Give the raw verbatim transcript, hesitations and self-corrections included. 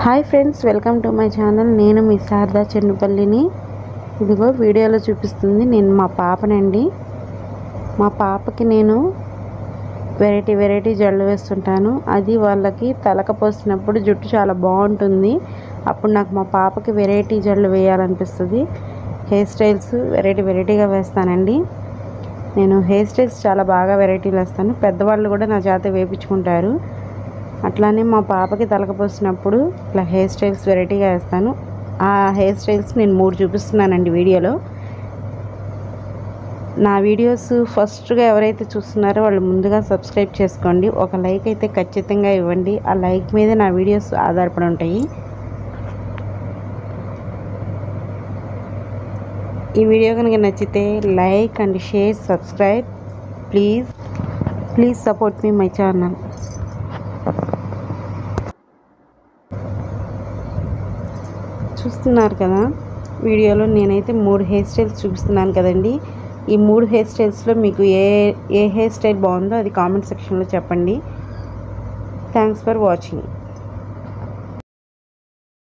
Hi friends, welcome to my channel. నేను మీ శారదా చెన్నుపల్లిని. ఇదిగో వీడియోలో చూపిస్తుంది నేను మా పాపనండి. మా పాపకి నేను వెరైటీ వెరైటీ జడలు వేస్తుంటాను. అది వాళ్ళకి తలక పోసినప్పుడు జుట్టు చాలా బాగుంటుంది. అప్పుడు నాకు మా పాపకి వెరైటీ జడలు వేయాలనిపిస్తుంది. హెయిర్ స్టైల్స్ వెరైటీ వెరైటీగా వేస్తానండి. నేను హెయిర్ స్టైల్స్ చాలా బాగా వెరైటీలు వేస్తాను. పెద్దవాళ్ళు కూడా నా చేత వేయించుకుంటారు. అట్లానే మా పాపకి తలక పోసినప్పుడు ఇట్లా హెయిర్ స్టైల్స్ వెరైటీగా వేస్తాను. ఆ హెయిర్ స్టైల్స్ నేను మూడు చూపిస్తున్నానండి వీడియోలో. నా వీడియోస్ ఫస్ట్గా ఎవరైతే చూస్తున్నారో వాళ్ళు ముందుగా సబ్స్క్రైబ్ చేసుకోండి. ఒక లైక్ అయితే ఖచ్చితంగా ఇవ్వండి. ఆ లైక్ మీదే నా వీడియోస్ ఆధారపడి ఉంటాయి. ఈ వీడియో కనుక నచ్చితే like and share, subscribe please please support మీ మై ఛానల్. చూస్తున్నారు కదా వీడియోలో, నేనైతే మూడు హెయిర్ స్టైల్స్ చూపిస్తున్నాను కదండి. ఈ మూడు హెయిర్ స్టైల్స్లో మీకు ఏ ఏ హెయిర్ స్టైల్ బాగుందో అది కామెంట్ సెక్షన్లో చెప్పండి. Thanks for watching.